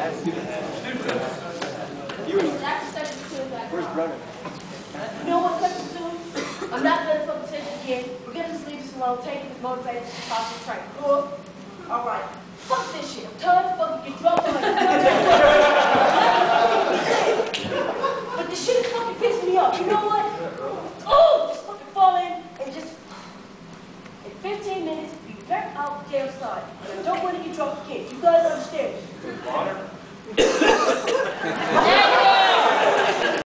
Where's Brennan? You know what, Cousin Sue? I'm not gonna fucking say it again. We're gonna just leave this alone, take this motivated to possible train. Cool? Alright. Fuck this shit. I'm tired of fucking get drunk on like But this shit is fucking pissing me off. You know what? Oh, just fucking fall in and just in 15 minutes be back out the damn side. And I don't want to get drunk again. You guys understand? Water?